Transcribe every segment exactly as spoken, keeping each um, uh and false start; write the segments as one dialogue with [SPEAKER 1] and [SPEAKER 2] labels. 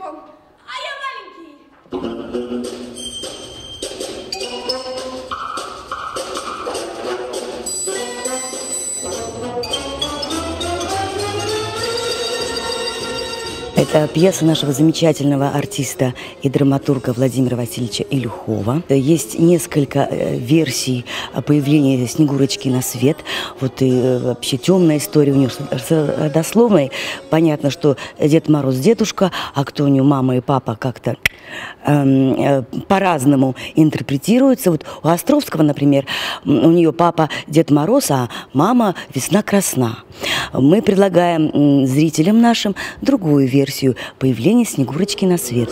[SPEAKER 1] Снегурочку, а я маленький.
[SPEAKER 2] Это пьеса нашего замечательного артиста и драматурга Владимира Васильевича Илюхова. Есть несколько версий появления Снегурочки на свет. Вот и вообще темная история у нее с родословной. Понятно, что Дед Мороз дедушка, а кто у нее мама и папа как-то э, по-разному интерпретируется. Вот у Островского, например, у нее папа Дед Мороз, а мама Весна Красна. Мы предлагаем зрителям нашим другую версию появления Снегурочки на свет.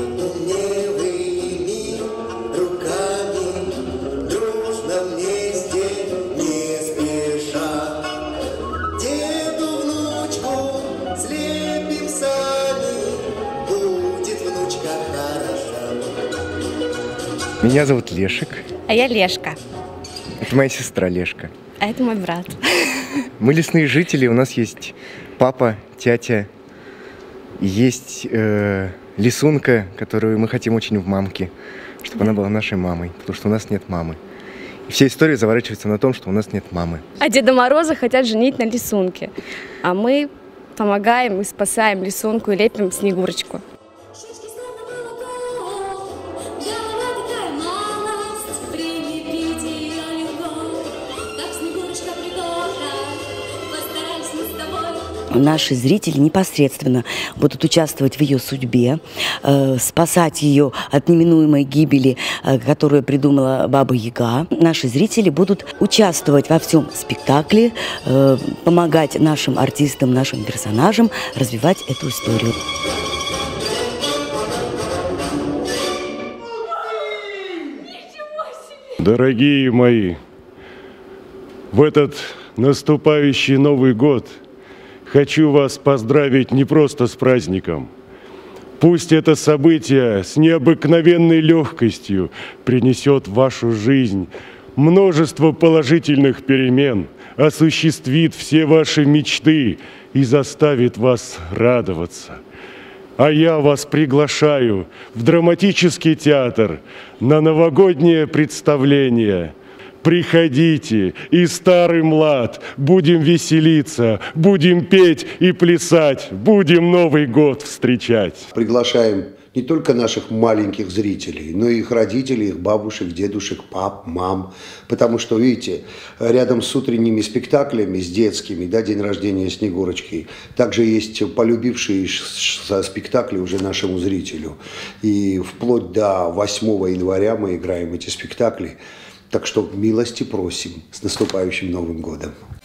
[SPEAKER 3] Меня зовут Лешек.
[SPEAKER 4] А я Лешка.
[SPEAKER 3] Это моя сестра Лешка.
[SPEAKER 4] А это мой брат.
[SPEAKER 3] Мы лесные жители, у нас есть папа, тятя, есть э, лисунка, которую мы хотим очень в мамке, чтобы она была нашей мамой, потому что у нас нет мамы. И вся история заворачивается на том, что у нас нет мамы.
[SPEAKER 4] А Деда Мороза хотят женить на лисунке, а мы помогаем и спасаем лисунку и лепим Снегурочку.
[SPEAKER 2] Наши зрители непосредственно будут участвовать в ее судьбе, э, спасать ее от неминуемой гибели, э, которую придумала Баба Яга. Наши зрители будут участвовать во всем спектакле, э, помогать нашим артистам, нашим персонажам развивать эту историю.
[SPEAKER 5] Дорогие мои, в этот наступающий Новый год хочу вас поздравить не просто с праздником. Пусть это событие с необыкновенной легкостью принесет в вашу жизнь множество положительных перемен, осуществит все ваши мечты и заставит вас радоваться. А я вас приглашаю в драматический театр на новогоднее представление. Приходите, и старый млад, будем веселиться, будем петь и плясать, будем Новый год встречать.
[SPEAKER 6] Приглашаем не только наших маленьких зрителей, но и их родителей, их бабушек, дедушек, пап, мам. Потому что, видите, рядом с утренними спектаклями, с детскими, да, день рождения Снегурочки, также есть полюбившие спектакли уже нашему зрителю. И вплоть до восьмого января мы играем эти спектакли. Так что милости просим. С наступающим Новым годом!